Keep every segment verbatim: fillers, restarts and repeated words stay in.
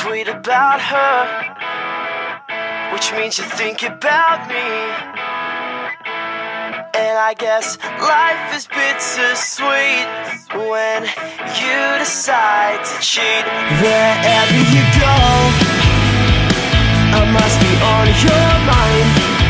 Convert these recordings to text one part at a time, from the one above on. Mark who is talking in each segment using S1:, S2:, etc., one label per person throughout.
S1: tweet about her, which means you think about me. And I guess life is bittersweet when you decide to cheat. Wherever you go, I must be on your mind.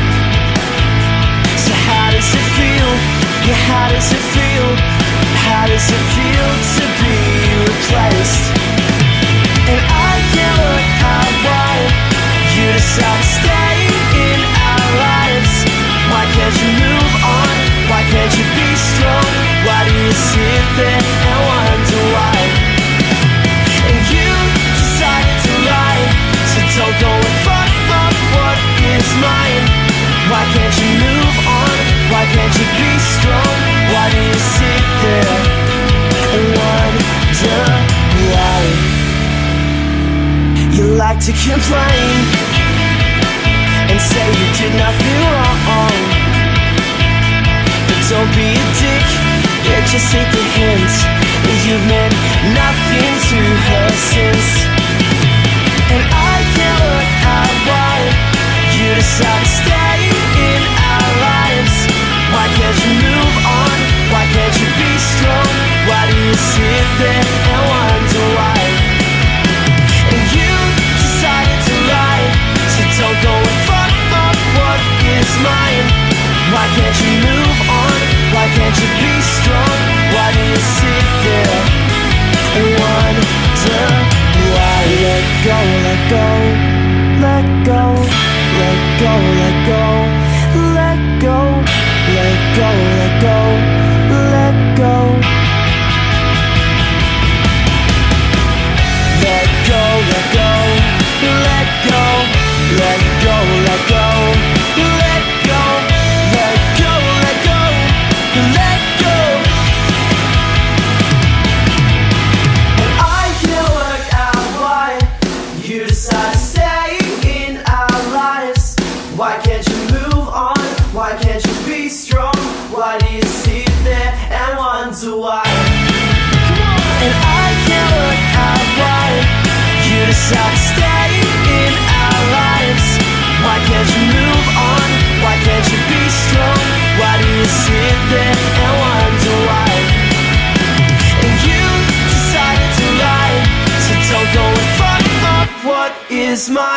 S1: So how does it feel? Yeah, how does it feel? How does it feel to be replaced? And I can't work out why you decide to stay in our lives. Why can't you move on? Why can't you be strong? Why do you sit there and wonder why? And you decided to lie, so don't go and fuck up what is mine. Why can't you move on? Why can't you be strong? Why do you sit there and wonder why? You like to complain and say you did nothing wrong, but don't be a dick, yeah, just take the hints. You've meant nothing to her since. And I can't work out why you decide to stay in our lives. Why can't you move on? Why can't you be strong? Why do you sit there and wonder why? And you decided to lie, so don't go and fuck up what is mine. Why can't you move on? Why can't you be strong? Why do you sit there and wonder why? Let go, let go, let go, let go, let go, let go, let go, let go, let go. Let go, let go, let go, let go, let go, let go, let go, let go, let go. And I can't work out why you decide to stay in our lives. Why can't you move on? Why can't you be strong? Why do you sit there and wonder why? And I can't work out why you decide to stay in our lives. Why can't you move on? Why can't you be strong? Why do you sit there and wonder why? And you decided to lie, so don't go and fuck up what is mine.